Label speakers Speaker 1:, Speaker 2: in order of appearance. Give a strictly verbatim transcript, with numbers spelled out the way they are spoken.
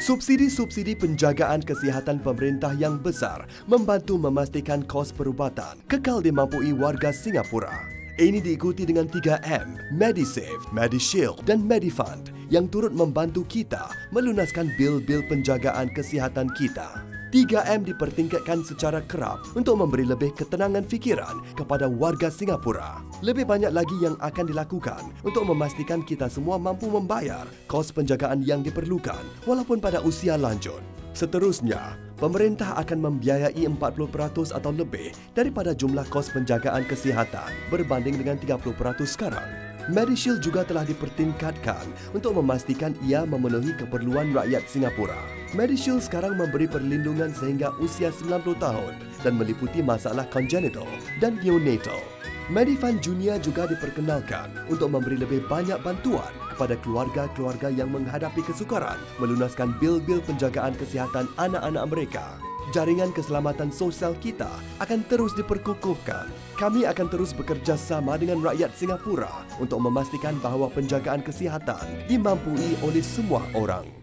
Speaker 1: Subsidi-subsidi penjagaan kesihatan pemerintah yang besar membantu memastikan kos perubatan kekal dimampuhi warga Singapura. Ini diikuti dengan tiga M, MediSave, MediShield dan MediFund yang turut membantu kita melunaskan bil-bil penjagaan kesihatan kita. tiga M dipertingkatkan secara kerap untuk memberi lebih ketenangan fikiran kepada warga Singapura. Lebih banyak lagi yang akan dilakukan untuk memastikan kita semua mampu membayar kos penjagaan yang diperlukan walaupun pada usia lanjut. Seterusnya, pemerintah akan membiayai empat puluh peratus atau lebih daripada jumlah kos penjagaan kesihatan berbanding dengan tiga puluh peratus sekarang. MediShield juga telah dipertingkatkan untuk memastikan ia memenuhi keperluan rakyat Singapura. MediShield sekarang memberi perlindungan sehingga usia sembilan puluh tahun dan meliputi masalah congenital dan neonatal. MediFund Junior juga diperkenalkan untuk memberi lebih banyak bantuan kepada keluarga-keluarga yang menghadapi kesukaran melunaskan bil-bil penjagaan kesihatan anak-anak mereka. Jaringan keselamatan sosial kita akan terus diperkukuhkan. Kami akan terus bekerjasama dengan rakyat Singapura untuk memastikan bahawa penjagaan kesihatan dimampuhi oleh semua orang.